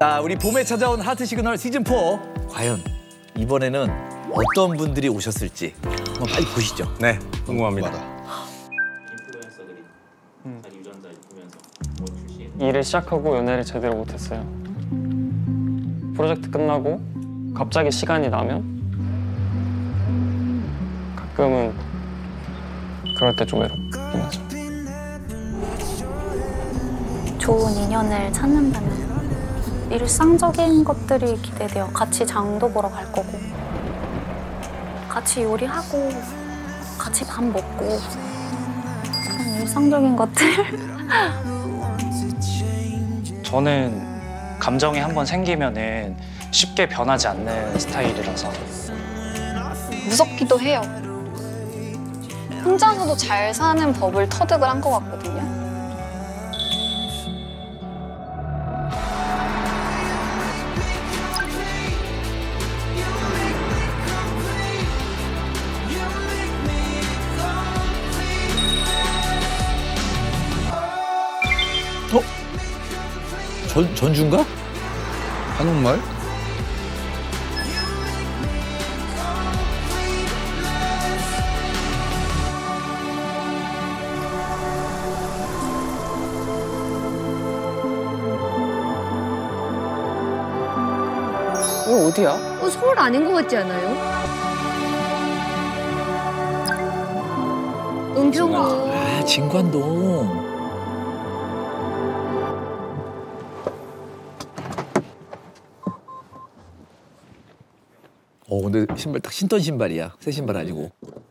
자, 우리 봄에 찾아온 하트 시그널 시즌 4. 과연 이번에는 어떤 분들이 오셨을지 한번 빨리 보시죠. 네, 궁금합니다. 인플루엔서들이 자기 유전자 입히면서 뭐 출시해. 일을 시작하고 연애를 제대로 못했어요. 프로젝트 끝나고 갑자기 시간이 나면 가끔은 그럴 때 좀 외롭긴 하죠. 좋은 인연을 찾는다면 일상적인 것들이 기대돼요. 같이 장도 보러 갈 거고 같이 요리하고 같이 밥 먹고 그런 일상적인 것들. 저는 감정이 한번 생기면은 쉽게 변하지 않는 스타일이라서 무섭기도 해요. 혼자서도 잘 사는 법을 터득을 한 것 같거든요. 전주인가? 한옥마을? 이거 어디야? 서울 아닌 것 같지 않아요? 은평구. 아, 진관동. 근데 신발 딱 신던 신발이야. 새 신발 아니고.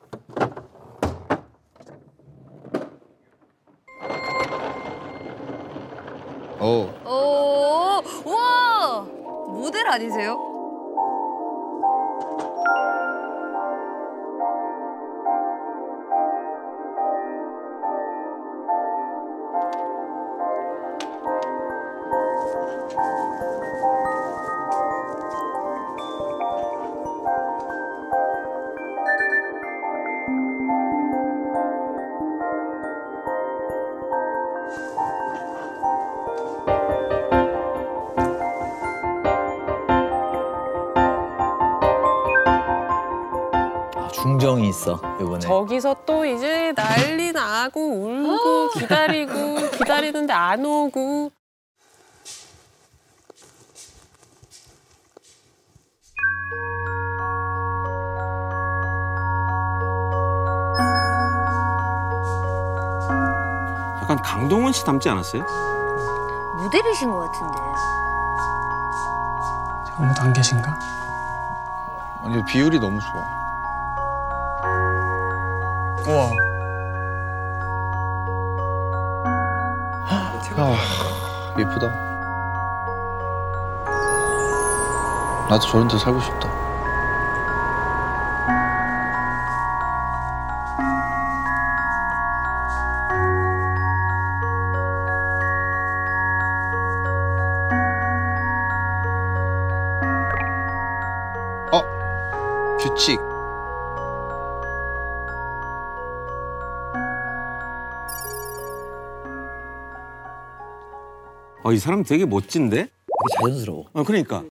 와! 모델 아니세요? 중정이 있어, 이번에. 저기서 또 이제 난리 나고 울고 기다리고 기다리는데 안 오고. 약간 강동원 씨 닮지 않았어요? 모델이신 것 같은데. 아무도 안 계신가? 아니, 비율이 너무 좋아. 우와. 예쁘다. 나도 저런 데 살고 싶다. 규칙. 이 사람 되게 멋진데? 되게 자연스러워. 그러니까.